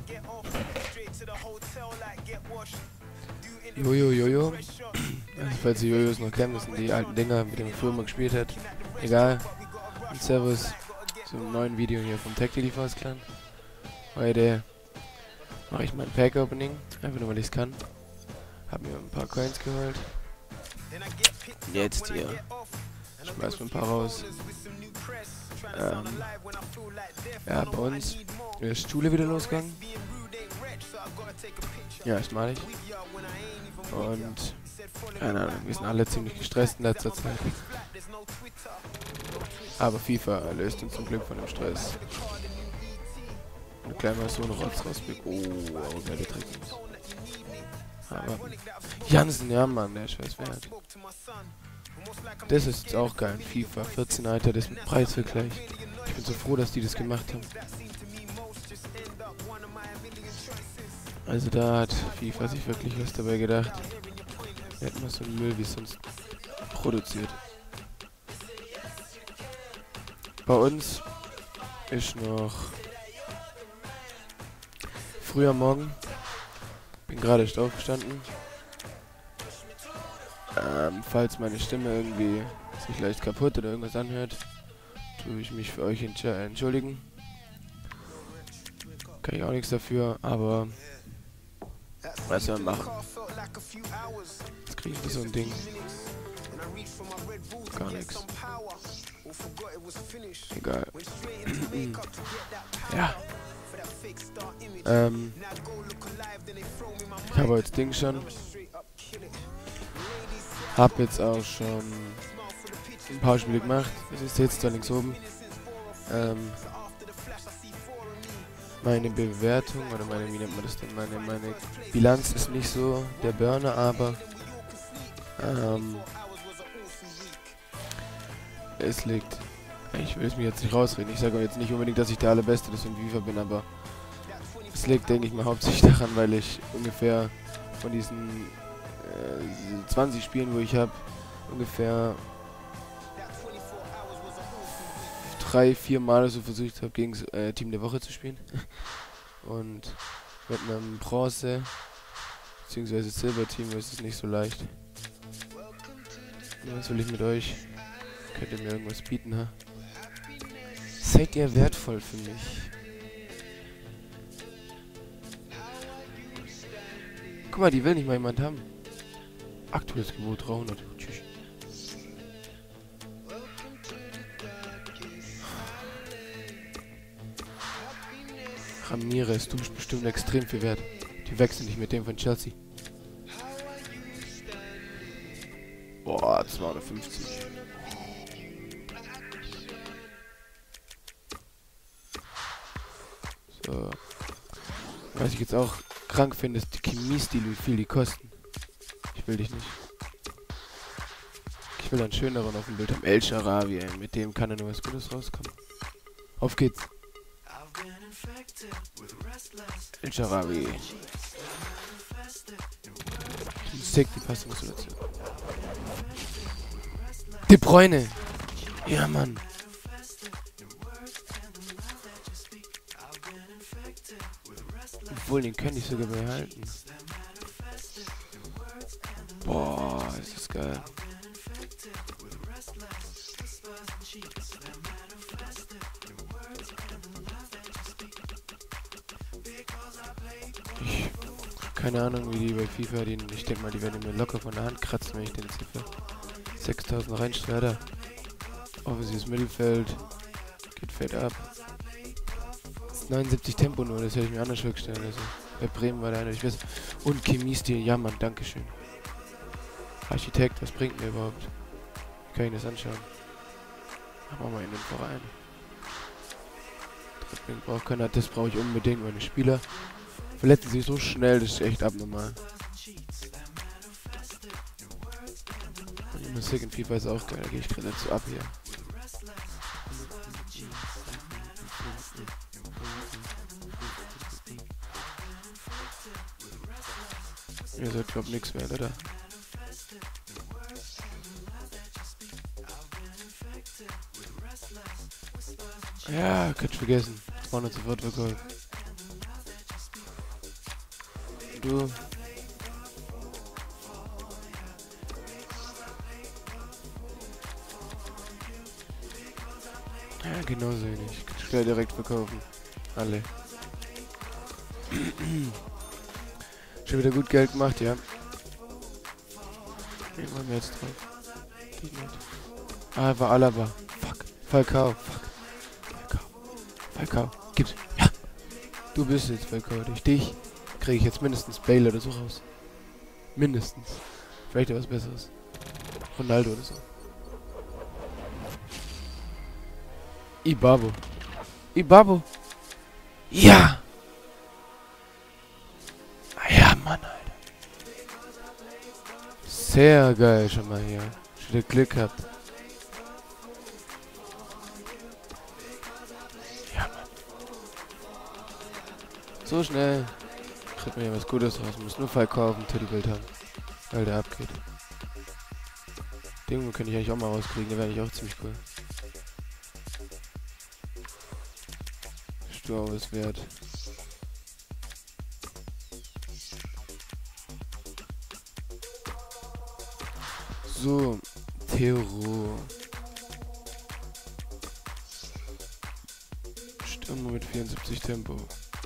Jojo, Jojo. Also falls ihr Jojos noch kennt, das sind die alten Dinger, mit denen man früher mal gespielt hat. Egal. Und Servus zu einem neuen Video hier vom TechDDVs Clan. Heute mache ich mein Pack-Opening, einfach nur weil ich es kann. Hab mir ein paar Coins geholt. Und jetzt hier. Schmeiß mir ein paar raus. Ja, bei uns ist Schule wieder losgegangen. Ja, ist malig. Und keine Ahnung, wir sind alle ziemlich gestresst in letzter Zeit. Aber FIFA löst uns zum Glück von dem Stress. Eine kleine so eine Rotz rausblickt. Oh, der beträgt uns. Aber Jansen, ja Mann, der ist was wert. Das ist jetzt auch geil. FIFA 14, Alter, das mit Preisvergleich. Ich bin so froh, dass die das gemacht haben. Also da hat FIFA sich wirklich was dabei gedacht. Wir hätten noch so einen Müll wie sonst produziert. Bei uns ist noch früh am Morgen. Bin gerade erst aufgestanden. Falls meine Stimme irgendwie sich leicht kaputt oder irgendwas anhört, tue ich mich für euch entschuldigen. Kann ich auch nichts dafür, aber was soll man machen? Jetzt kriege ich nicht so ein Ding. Gar nichts. Egal. Ja. Ich habe heute das Ding schon. Hab jetzt auch schon ein paar Spiele gemacht. Das ist jetzt da links oben. Meine Bewertung oder wie nennt man das denn? Meine Bilanz ist nicht so der Burner, aber es liegt. Ich will es mir jetzt nicht rausreden. Ich sage jetzt nicht unbedingt, dass ich der allerbeste des in FIFA bin, aber es liegt, denke ich mal, hauptsächlich daran, weil ich ungefähr von diesen 20 Spielen, wo ich habe, ungefähr 3-4 Mal so versucht habe, gegen das Team der Woche zu spielen. Und mit einem Bronze bzw. Silber-Team ist es nicht so leicht. Was will ich mit euch? Könnt ihr mir irgendwas bieten, ha? Seid ihr wertvoll für mich? Guck mal, die will nicht mal jemand haben. Aktuelles Gebot 300. Tschüss. Ramirez, du bist bestimmt extrem viel wert. Die wechseln nicht mit dem von Chelsea. Boah, 250. So. Was ich jetzt auch krank finde, ist die Chemiestil, wie viel die kosten. Ich will dich nicht. Ich will einen schöneren auf dem Bild haben. El Shaarawy, ey. Mit dem kann ja nur was Gutes rauskommen. Auf geht's. El Shaarawy. Sick, die passt immer so dazu. De Bruyne. Ja, Mann. Obwohl, den könnte ich sogar behalten. Boah, ist das geil. Keine Ahnung, wie die bei FIFA, ich denke mal, die werden mir locker von der Hand kratzen, wenn ich den jetzt hier für 6000 reinstelle. Offensives Mittelfeld. Geht fett ab. Das ist 79 Tempo nur, das hätte ich mir anders vorgestellt. Also, bei Bremen war der eine, ich weiß. Und Chemiestil, ja Mann, dankeschön. Architekt, was bringt mir überhaupt? Wie kann ich das anschauen? Machen wir mal in den Verein. Dribbling braucht keiner, das brauche ich unbedingt, meine Spieler verletzen sich so schnell, das ist echt abnormal. Und die Musik in FIFA ist auch geil, da gehe ich gerade dazu ab hier. Ihr seid glaub nix mehr, oder? Ja, könnte ich vergessen. 200 sofort verkauft. Du. Ja, genauso wenig. Schnell direkt verkaufen. Alle. Schon wieder gut Geld gemacht, ja. Wen wollen wir jetzt drauf? Die nicht. Ah, war Alaba. Fuck. Falcao. Fuck. Falcao. Gib's. Ja. Du bist jetzt Falcao. Durch dich kriege ich jetzt mindestens Bale oder so raus. Mindestens. Vielleicht was Besseres. Ronaldo oder so. Ibabo. Ibabo. Ja. Ja, Mann, Alter. Sehr geil schon mal hier. Schon wieder Glück gehabt. Ja, Mann. So schnell. Kriegt mir ja was Gutes raus. Muss nur Falcao auf dem Titelbild haben. Weil der abgeht. Den könnte ich eigentlich auch mal rauskriegen. Der wäre eigentlich auch ziemlich cool. Stur ist wert. So, Theoro. Stürmer mit 74 Tempo.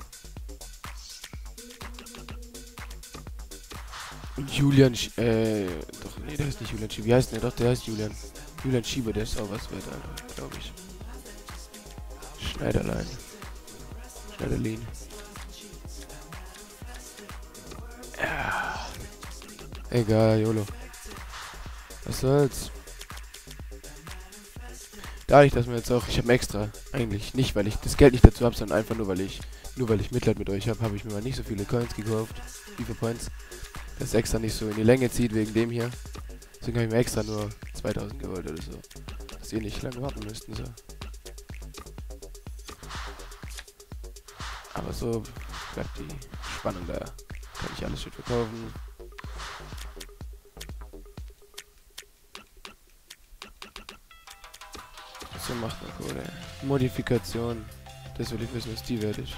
Und Julian doch, nee, der ist nicht Julian Schieber. Wie heißt der? Doch, der heißt Julian. Julian Schieber, der ist auch was wert, Alter, glaube ich. Schneiderlein. Schneiderlin. Ja. Egal, YOLO. Was soll's? Dadurch, dass wir jetzt auch, ich habe extra, eigentlich nicht, weil ich das Geld nicht dazu habe, sondern einfach nur, weil ich Mitleid mit euch habe, habe ich mir mal nicht so viele Coins gekauft, FIFA Points, dass es extra nicht so in die Länge zieht wegen dem hier. Deswegen habe ich mir extra nur 2000 gewollt oder so, dass ihr nicht lange warten müssten, so. Aber so bleibt die Spannung da. Kann ich alles schön verkaufen. So macht man Kohle. Modifikation. Das will ich wissen, was die wert ist.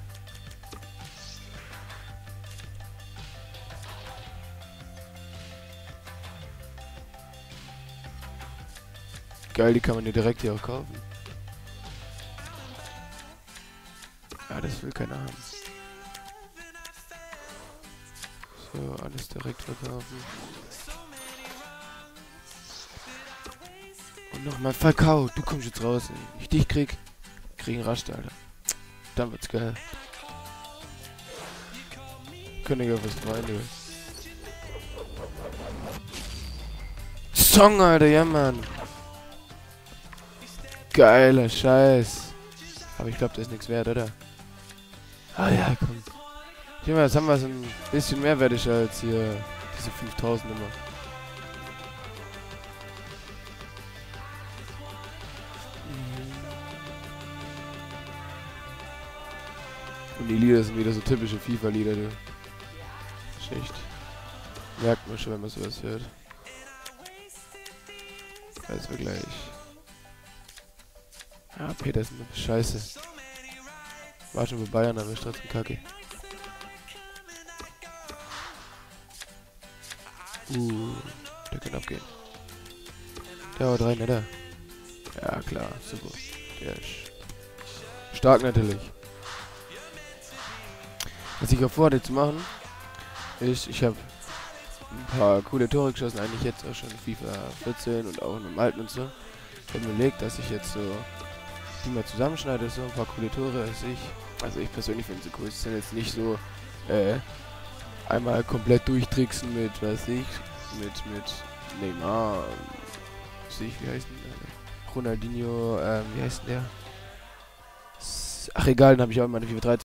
Geil, die kann man dir direkt hier auch kaufen. Ja, das will keiner haben. So, alles direkt verkaufen. Und nochmal Falcao, du kommst jetzt raus. Ey. Ich dich kriegen rasch, Alter. Dann wird's geil. König auf was Freunde. Song, Alter, ja, Mann. Geiler Scheiß. Aber ich glaube, das ist nichts wert, oder? Ah ja, komm. Ich denke mal, jetzt haben wir so ein bisschen mehr wertig als hier diese 5000 immer. Und die Lieder sind wieder so typische FIFA-Lieder, du. Echt. Merkt man schon, wenn man sowas hört. Als Vergleich. Ja, Petersen, scheiße. War schon bei Bayern, aber ist trotzdem kacke. Der kann abgehen. Der haut rein, oder? Ja, klar, super. Der ist stark natürlich. Was ich auch vorhatte zu machen, ist, ich habe ein paar coole Tore geschossen, eigentlich jetzt auch schon in FIFA 14 und auch im alten und so. Ich habe mir überlegt, dass ich jetzt so die mal zusammenschneide, so ein paar coole Tore, also ich persönlich finde sie cool, es sind jetzt nicht so, einmal komplett durchtricksen mit, weiß ich, mit Neymar, wie heißt denn der? Ronaldinho, wie heißt denn der? Ach egal, dann habe ich auch immer eine FIFA 13